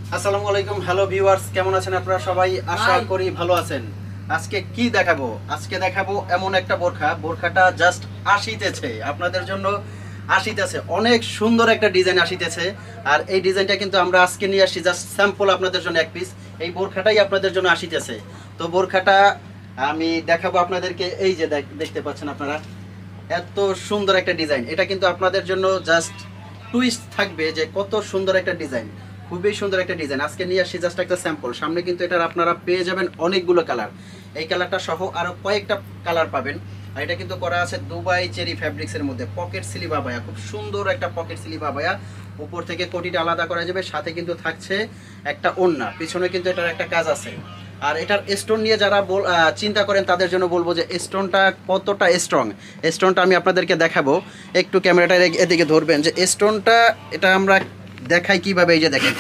আসসালামু আলাইকুম, hello viewers, কেমন আছেন আপনারা সবাই? আশা করি ভালো আছেন। আজকে কি দেখাবো? আজকে দেখাবো এমন একটা বোরখাটা জাস্ট আসিতেছে আপনাদের জন্য, আসিতেছে অনেক সুন্দর একটা ডিজাইন আসিতেছে। আর এই ডিজাইনটা কিন্তু আমরা আজকে নিয়ে আসছি, জাস্ট স্যাম্পল আপনাদের জন্য এক পিস। এই বোরখাটাই আপনাদের জন্য আসিতেছে। তো বোরখাটা আমি দেখাবো আপনাদেরকে। এই যে দেখতে পাচ্ছেন আপনারা, এত সুন্দর একটা ডিজাইন। এটা কিন্তু আপনাদের জন্য জাস্ট টুইস্ট থাকবে যে কত সুন্দর একটা ডিজাইন, খুবই সুন্দর একটা ডিজাইন। আজকে নিয়ে আসছি জাস্ট একটা স্যাম্পল। সামনে কিন্তু এটার আপনারা পেয়ে যাবেন অনেকগুলো কালার, এই কালারটা সহ আরো কয়েকটা কালার পাবেন। আর এটা কিন্তু করা আছে দুবাই চেরি ফ্যাব্রিক্সের মধ্যে, পকেট স্লিভ আবায়া, খুব সুন্দর একটা পকেট স্লিভ আবায়া। উপর থেকে কোটিটা আলাদা করা যাবে, সাথে কিন্তু থাকছে একটা ওড়না, পিছনে কিন্তু এটার একটা কাজ আছে। আর এটার স্টোন নিয়ে যারা চিন্তা করেন তাদের জন্য বলবো যে স্টোনটা কতটা স্ট্রং। স্টোনটা আমি আপনাদেরকে দেখাবো, একটু ক্যামেরাটা এদিকে ধরবেন যে স্টোনটা এটা আমরা দেখাই কিভাবে। এই যে দেখেন,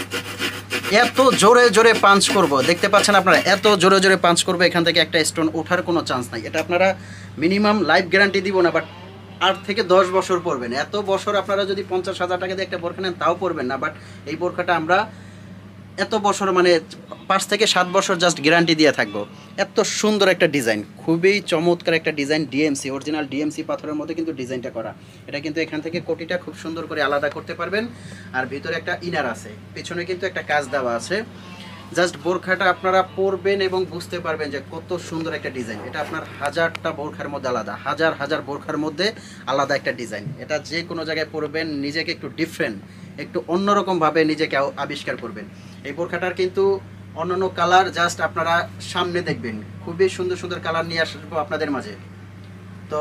এত জোরে জোরে পাঞ্চ করব, দেখতে পাচ্ছেন আপনারা, এত জোরে জোরে পাঞ্চ করবে, এখান থেকে একটা স্টোন ওঠার কোনো চান্স নাই। এটা আপনারা মিনিমাম লাইফ গ্যারান্টি দিব না, বাট 8 থেকে 10 বছর পরবেন। এত বছর আপনারা যদি 50,000 টাকা দিয়ে একটা বোরখা নেন তাও পরবেন না, বাট এই বোরখাটা আমরা এত বছর মানে 5 থেকে 7 বছর জাস্ট গ্যারান্টি দিয়ে থাকবো। এত সুন্দর একটা ডিজাইন, খুবই চমৎকার একটা ডিজাইন। ডিএমসি, অরিজিনাল ডিএমসি পাথরের মধ্যে কিন্তু ডিজাইনটা করা। এটা কিন্তু এখান থেকে কোটিটা খুব সুন্দর করে আলাদা করতে পারবেন। আর ভিতরে একটা ইনার আছে, পিছনে কিন্তু একটা কাজ দেওয়া আছে। জাস্ট বোরখাটা আপনারা পরবেন এবং বুঝতে পারবেন যে কত সুন্দর একটা ডিজাইন। এটা আপনার হাজারটা বোরখার মধ্যে আলাদা, হাজার হাজার বোরখার মধ্যে আলাদা একটা ডিজাইন। এটা যে কোনো জায়গায় পরবেন, নিজেকে একটু ডিফারেন্ট, একটু অন্যরকমভাবে নিজেকে আবিষ্কার করবেন। এই বোরখাটার কিন্তু অন্যান্য কালার জাস্ট আপনারা সামনে দেখবেন, খুবই সুন্দর সুন্দর কালার নিয়ে আসবো আপনাদের মাঝে। তো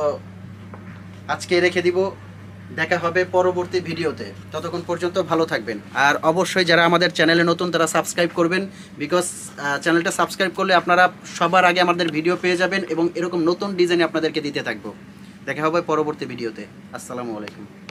আজকে রেখে দিব, দেখা হবে পরবর্তী ভিডিওতে। ততক্ষণ পর্যন্ত ভালো থাকবেন। আর অবশ্যই যারা আমাদের চ্যানেলে নতুন তারা সাবস্ক্রাইব করবেন, বিকজ চ্যানেলটা সাবস্ক্রাইব করলে আপনারা সবার আগে আমাদের ভিডিও পেয়ে যাবেন এবং এরকম নতুন ডিজাইন আপনাদেরকে দিতে থাকবো। দেখা হবে পরবর্তী ভিডিওতে। আসসালামু আলাইকুম।